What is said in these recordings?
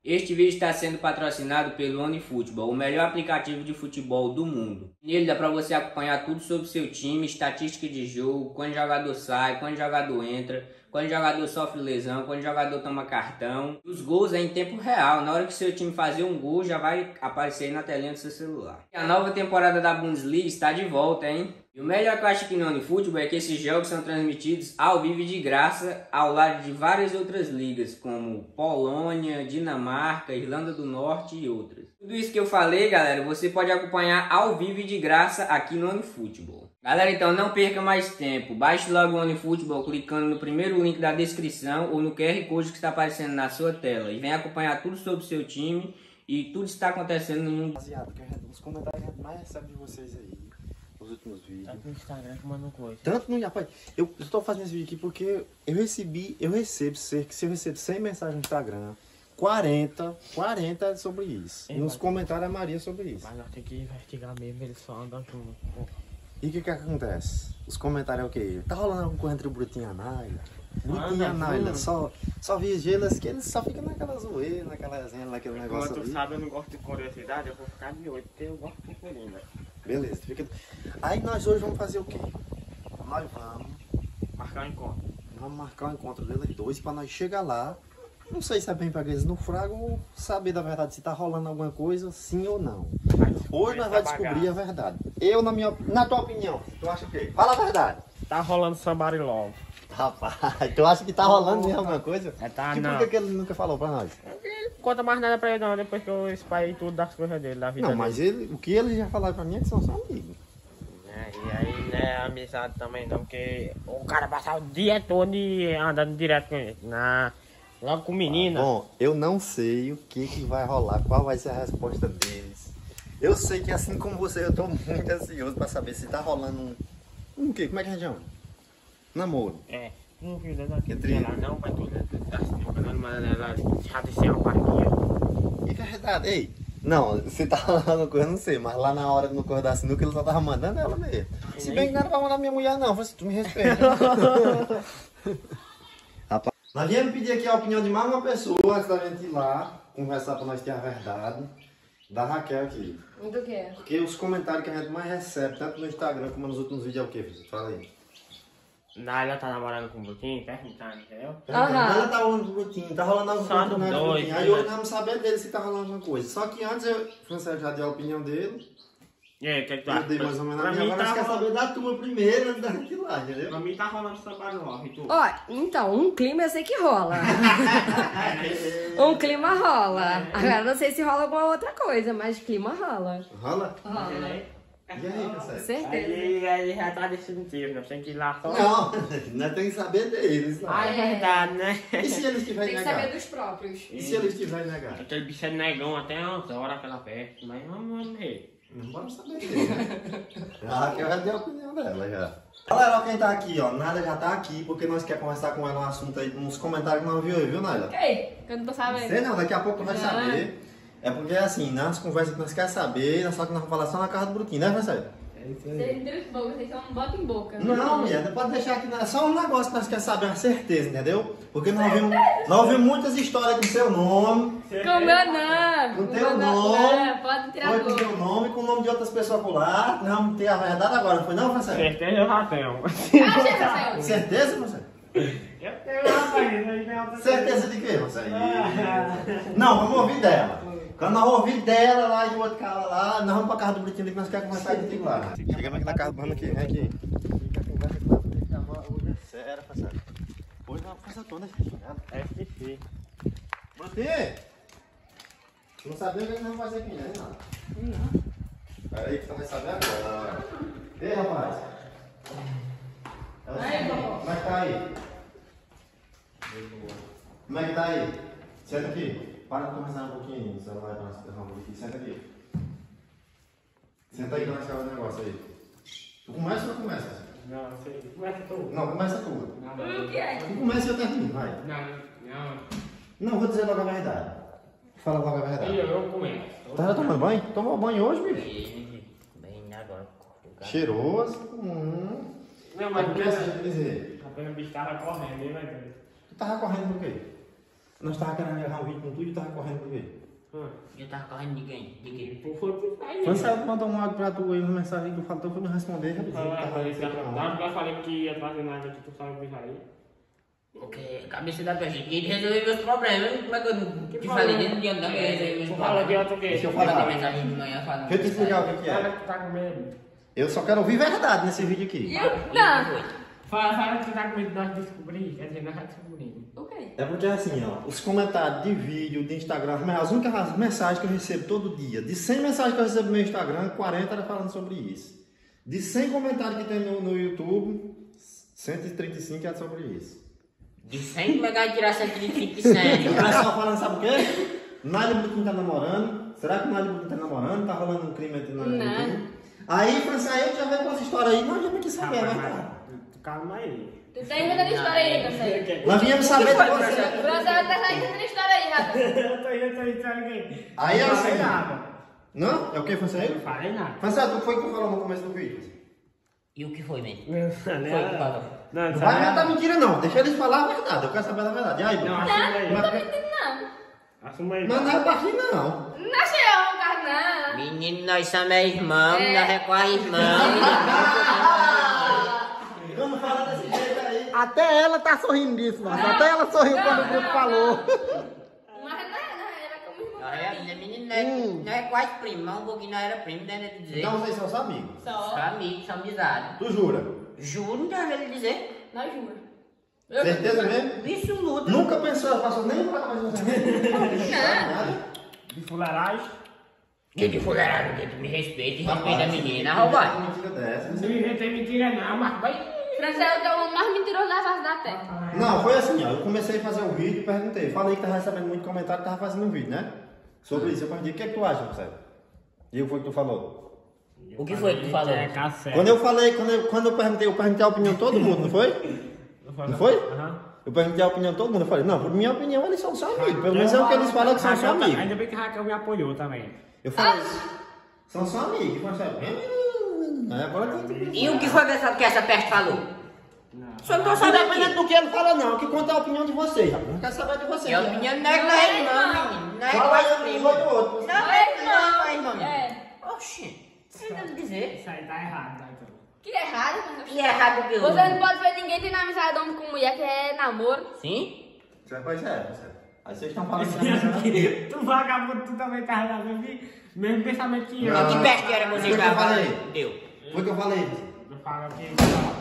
Este vídeo está sendo patrocinado pelo OneFootball, o melhor aplicativo de futebol do mundo. Nele dá para você acompanhar tudo sobre o seu time, estatística de jogo, quando o jogador sai, quando o jogador entra, quando o jogador sofre lesão, quando o jogador toma cartão. Os gols é em tempo real, na hora que seu time fazer um gol já vai aparecer aí na telinha do seu celular. A nova temporada da Bundesliga está de volta, hein? E o melhor que eu acho aqui no OneFootball é que esses jogos são transmitidos ao vivo e de graça ao lado de várias outras ligas, como Polônia, Dinamarca, Irlanda do Norte e outras. Tudo isso que eu falei, galera, você pode acompanhar ao vivo e de graça aqui no OneFootball. Galera, então não perca mais tempo. Baixe logo o OneFootball clicando no primeiro link da descrição ou no QR Code que está aparecendo na sua tela. E venha acompanhar tudo sobre o seu time e tudo está acontecendo no mundo. Rapaziada, os comentários que a gente mais recebe de vocês aí, nos últimos vídeos. Tanto no Instagram que mandou coisa. Tanto no... Rapaz, eu estou fazendo esse vídeo aqui porque eu recebo cerca, se eu recebo 100 mensagens no Instagram, 40 é sobre isso. E nos comentários a Maria sobre isso. Mas nós temos que investigar mesmo, eles só andam juntos. E o que acontece? Os comentários é o quê? Tá rolando alguma coisa entre o Brutinho e a Naila? Brutinho e a Naila, só vigilas que eles só ficam naquela zoeira, naquela resenha, naquele negócio Como tu ali. sabe, eu não gosto de curiosidade, eu vou ficar de olho, porque eu gosto de curiosidade. Beleza, fica... Aí nós hoje vamos fazer o quê? Nós vamos Marcar um encontro. marcar o encontro deles dois pra nós chegar lá. Não sei se é bem pra eles no frago ou saber da verdade se tá rolando alguma coisa, sim ou não. Hoje nós vamos descobrir a verdade. Na tua opinião, tu acha o quê? Fala a verdade. Tá rolando somebody love. Rapaz, tu acha que tá rolando mesmo alguma coisa? É, tá, E não. por que ele nunca falou pra nós? Não conta mais nada pra ele não, depois que eu espalhei tudo das coisas dele, da vida Não, dele. mas o que ele já falou pra mim é que são só amigos. É, e aí não é amizade também não, porque o cara passar o dia todo andando direto com ele. Logo com menina. Bom, eu não sei o que vai rolar, qual vai ser a resposta deles. Eu sei que assim como você, eu tô muito ansioso pra saber se tá rolando um quê? Como é que a gente chama? Namoro. É, não viu daqui Entre lá não, mas tu tá assistindo, mas ela já desceu uma parquinha. E verdade, ei. Não, se tá rolando coisa, eu não sei, mas lá na hora no corpo da sinuca ele só tava mandando ela mesmo. Se bem que não era pra mandar minha mulher não, eu falei assim, tu me respeita. Rapaz, nós viemos pedir aqui a opinião de mais uma pessoa antes da gente ir lá, conversar pra nós ter a verdade, da Raquel aqui. Do quê? Porque os comentários que a gente mais recebe, tanto no Instagram como nos últimos vídeos, é o que, filho? Fala aí. Ela tá namorando com o Brutinho, perguntando, entendeu? Ela tá rolando com o Brutinho, tá rolando alguma Só coisa com o dois, Brutinho. Aí né? hoje nós vamos saber dele se tá rolando alguma coisa. Só que antes o Francesco já deu a opinião dele. E aí, o que tu Eu acha? dei mais ou menos a Pra minha, mim agora nós tá quer saber da tua primeiro antes da gente ir lá, entendeu? Pra mim tá rolando somebody love, e tu? Ó, então, um clima eu sei que rola. Um clima rola. Agora não sei se rola alguma outra coisa, mas clima rola. Rola? Rola. E aí, Francesco? Certeza. Aí já tá definitivo, nós temos que ir lá só. Não, nós temos que saber deles. Não. Ah, é verdade, né? E se eles tiverem Tem que negar? saber dos próprios. E se eles tiverem negar? Aquele bicho é negão até umas horas aquela festa, mas vamos ver. Não vamos saber dele. A Raquel já deu a opinião dela já. Galera, ó, quem tá aqui, ó. Nada já tá aqui, porque nós quer conversar com ela um assunto aí, uns comentários que não viu aí, viu, Naila? Ei, que eu não tô sabendo. Sei não, daqui a pouco nós vamos saber. É porque assim, nas conversas que nós queremos saber, só que nós vamos falar só na casa do Brutinho, né, Francesco? É isso Vocês não de boca, vocês só não botam em boca. Não, mulher, pode deixar aqui, é só um negócio que nós queremos saber, uma certeza, entendeu? Porque nós ouvimos muitas histórias com seu nome, Com meu nome. com teu Meu nome, pode tirar foi com tudo. teu nome e com o nome de outras pessoas por lá. Nós vamos ter a verdade agora, não foi não, Francesco? Certeza eu já tenho. Ah, Certeza, Francesco? Eu tenho, rapaz. Certeza de quê, Francesco? Não, vamos ouvir dela. Quando nós ouvir dela lá e o outro cara lá, nós vamos pra casa do Brutinho que nós queremos conversar contigo lá. Chegamos aqui na casa do Bruno aqui, vem aqui. Hoje é sério, Francesco. Hoje nós vamos fazer toda essa É esqueci. Brutinho! Tu não sabia o que nós vamos fazer aqui, né? Não. Pera aí que você vai saber agora. Ei, rapaz. Como é que tá aí? Como é que tá aí? Senta aqui. Para de conversar um pouquinho, o celular para nós pegar um pouquinho. Senta aqui. Senta aí que nós queremos um negócio aí. Tu começa ou não começa? Não, sei. Começa tu. Não, começa tu. O que é? Tu começa e eu termino, vai. Não. Não, vou dizer logo a verdade. Fala logo a verdade. Eu começo. Tá tomando banho? Tomou banho hoje, bicho? Bem, agora. Cheiroso. Não, Mas mas o que você quer dizer? apenas o bicho tava correndo, hein, velho? Tu tava correndo por quê? Nós tava querendo gravar um vídeo com tudo e tava correndo pro quê? Eu tava correndo de quem? De quem? Tu foi pro pai. Quando você mandou um áudio pra tu aí, uma mensagem que tu faltou, foi me responder, Eu falei que ia trazer nada que tu sabe o aí. Porque a cabeça da pessoa que resolver meus problemas. Como é que eu te falei dentro de andar que eu resolver meus Tu fala de problemas? outro quê? Deixa eu Eu mandei falar. mensagem de manhã falando. Deixa eu te explicar o que Fala é. que tu tá com medo. Eu só quero ouvir verdade nesse vídeo aqui. Não. Fala que tu tá com medo de nós descobrir. Quer dizer, nós já descobrimos. Ok. É porque assim, ó, os comentários de vídeo, de Instagram, as únicas mensagens que eu recebo todo dia, de 100 mensagens que eu recebo no meu Instagram, 40 era falando sobre isso. De 100 comentários que tem no YouTube, 135 é sobre isso. De 100 como é que vai tirar 125 de 100? O pessoal falando, sabe o quê? Nália Brutinho tá namorando. Será que o Nália Brutinho tá namorando? Tá rolando um crime entre Nália Brutinho? Aí, França, aí já veio com essa história aí, nós já quis saber, é verdade. Calma aí. Tu tá inventando história aí, Francês. Nós viemos saber de você. Francês tá inventando história aí, rapaz. Eu tô entrando aqui. Aí é Não falei assim. nada. Não? É o que, França? Não falei nada. França, tu foi que tu falou no começo do vídeo. E o que foi, mesmo? Não, Foi que falou. não, Não vai inventar mentira não, deixa eles falar a verdade, eu quero saber da verdade. E aí, Não, Bruno? assuma aí. Não tô mentindo, não. Assuma aí. Mas não é pra aqui não. Não achei eu, cara, não. Menino, nós somos irmãos, É. nós é quase irmãos. Vamos falar desse jeito aí. Até ela tá sorrindo disso, mano. Até ela sorriu quando o Bruto falou. Mas não era como irmão. Nós é, menino, nós é quase primo, mas um pouquinho nós era primo, deve dizer. Então vocês são amigos. Só Só. amigos, só amizade. Tu jura? Juro, não tem nada a dizer. Nós jura. Certeza mesmo? Isso muda. Nunca pensou, passou nem pra mais você. De fularagem. Que de fuleiragem, que tu me respeita e respeita a menina, roubar. Mentira dessa. Não inventei mentira não, mas vai. Francês é o homem mais mentiroso da face da terra. Não, foi assim, ó. Eu comecei a fazer um vídeo e perguntei. Falei que tava recebendo muito comentário e tava fazendo um vídeo, né? Sobre isso. Eu perguntei, o que é que tu acha, Marcelo? E o que foi que tu falou? O que foi que tu falou? É, café. Quando eu falei, quando eu perguntei a opinião de todo mundo, não foi? Não foi? Aham. Eu perguntei a opinião de todo mundo. Eu falei, não, por minha opinião, eles são só amigos. Pelo menos é o que eles falam que são só amigos. Ainda bem que a Raquel me apoiou também. Eu falei, são só amigos. Marcelo. Aí agora tem que... E o que foi que essa peste falou? Só não tô sabendo dependendo do que ele fala, não. Que conta a opinião de vocês, rapaz. Não quero saber de vocês. E a opinião não é que nós é irmão, menino. Não é Fala quase aí um primo. do outro. Não é quase irmão. É. Oxi, você deve dizer. Isso aí tá errado, tá então. Que errado, mano. E é errado que eu... Você não pode ver ninguém ter amizade de homem com mulher, que é namoro. Sim? Pois é. Aí vocês estão falando de Tu vagabundo, tu também carrega mesmo pensamento que eu. Não. Que peste era você Foi o que eu falei. Deu. Foi o que eu falei. Não fala que...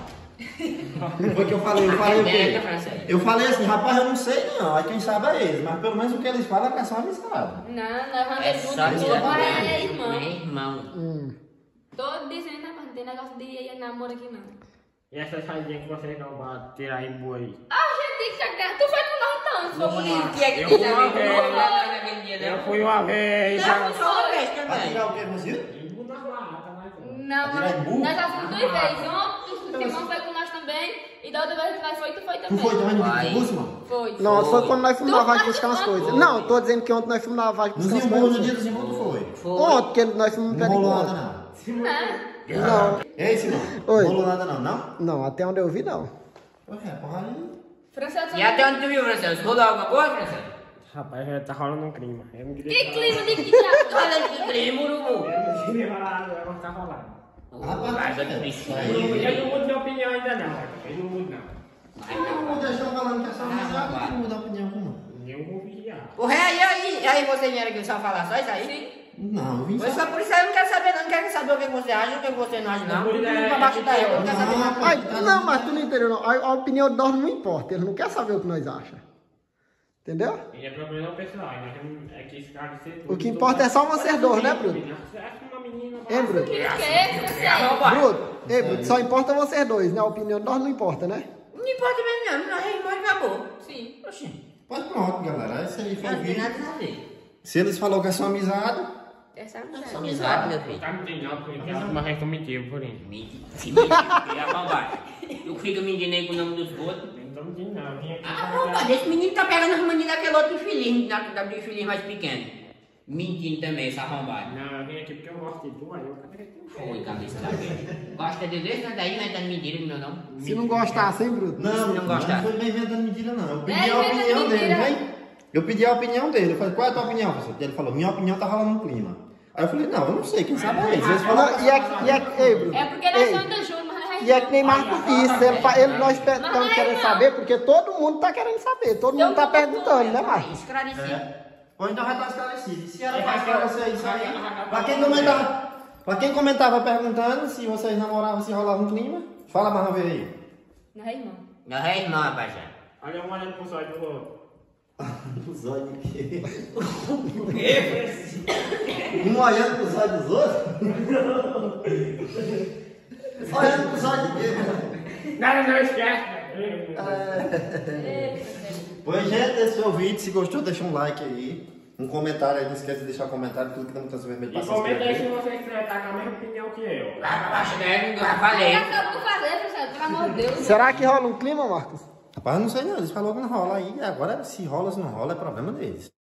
Foi o que eu falei. Eu falei o Merda, quê? Francês. Eu falei assim, rapaz, eu não sei não. Aí quem sabe é eles. Mas pelo menos o que eles falam é que é só amizade. Não, nós vamos É ter só junto, tirar agora é é irmão. irmão. Tô dizendo, né, mas não tem negócio de namoro aqui, não. E essa saidinha que vocês não vão tirar aí boa aí? Ah, gente, tu foi com nós então, se for bonito. O que é que Eu tem fui a uma ver? vez. Não vou lá naquele dia, Eu não. fui uma vez. Não, só uma vez Vai também. tirar o quê, você? Eu na lata, mas... Não, Vai tirar de burro? nós já fomos 2 vezes. Ontem, o irmão foi com nós também. E da outra vez que nós foi, tu foi Tu também. foi também no Vai. vídeo curso, mano? Foi. Não, foi quando nós fomos Tu na Vagem foi, buscar umas tu coisas. foi. Não, tô dizendo que ontem nós fomos na Vagem No buscar umas Zimbu, no coisas. dia do Zimbu, tu foi? Foi. Ontem, porque nós fomos no pé Não de rolou conta. nada, não. Não, Ei, Simão. Oi. Não rolou nada, não? Não? não, até onde eu vi, não. Ué, porra aí. Francês, E até onde tu viu, Francês? Rolou alguma coisa, Francês? Rapaz, já tá rolando um clima. Eu não queria que falar. clima de que diabo? Olha que crime, urubu. Eu não queria falar nada, mas tá rolando. Vai, vai, Eu não mudo de opinião ainda não. Eu não mudo não. Não deixou falando que é só amizade, vai. não muda a opinião como. Eu vou vigiar. Porra, aí você vieram aqui só falar só isso aí? Sim. Não, eu vim Foi só por isso aí, eu não quero saber não, não quero saber o que você acha, o que você não acha não. Tudo pra baixo da égua, não quero saber não. Ai, não, mas tu não entendeu, não. A opinião de nós não importa. Eles não querem saber o que nós achamos. Entendeu? E é problema pessoal, é que esse cara ser O que importa é só vocês dois, né, Bruto? Você acha uma menina... Hein, Bruto? Que é, Bruto, ei, Bruto, só importa vocês dois, né? A opinião de nós não importa, né? Não importa mesmo não, nós é irmão e acabou. Sim. Oxi, Pois pronto, galera. Esse aí foi o não tem vídeo. nada a ver. Se eles falaram que é só amizade, Essa é a Só amizade. amizade, meu filho. Tá me entendendo, porque ela mas restou mentira por isso. Mentira, se mentir, é arrombado. Tu fica mentindo aí com o nome dos outros. Não tô mentindo não, eu vim aqui Arrombado, esse menino tá pegando as manias daquele outro infeliz, daquele infeliz mais pequeno. Mentindo também, esse arrombado. Não, eu vim aqui porque eu gosto de tu, aí eu cadê tu? Foi, cabeça da vida. Gosta de Deus, né? Daí inventando mentira no meu nome. Se não gostasse, hein, Bruto? não, não gostar. não foi bem inventando mentira, não. Eu É pedi a inventando opinião dele, mentira. vem? Eu pedi a opinião dele. Eu falei, qual é a tua opinião, professor? Ele falou, minha opinião tá rolando um clima. Aí eu falei, não, eu não sei, quem sabe é eles. Eles falaram, Ei, Bruno. É porque nós somos da Júnior, mas... E é que nem Marcos disse, nós estamos querendo saber, porque todo mundo tá querendo saber, todo mundo tá perguntando, né, Marcos? Ou então já tá esclarecido. E se era pra esclarecer isso aí, pra quem comentava perguntando se vocês namoravam, se rolava um clima, fala mais uma vez aí. Não é irmão. Não é irmão, rapaz. Olha um olhando pro zóio do outro. Os olhos de quê? Um olhando pros olhos dos outros? Olhando pros olhos de quê, mano? Não esquece. Pois, gente, esse foi o vídeo. Se gostou, deixa um like aí. Um comentário aí, não esquece de deixar um comentário, tudo que dá muitas vermelho pra E se comenta aí inscrever. se vocês tá com a mesma opinião que eu. Vai pra baixo dele, já falei. Acabou de fazer, professor, pelo amor de Deus. Será que rola um clima, Marcos? Rapaz, não sei não, eles falaram que não rola aí. Agora, se rola, se não rola, é problema deles.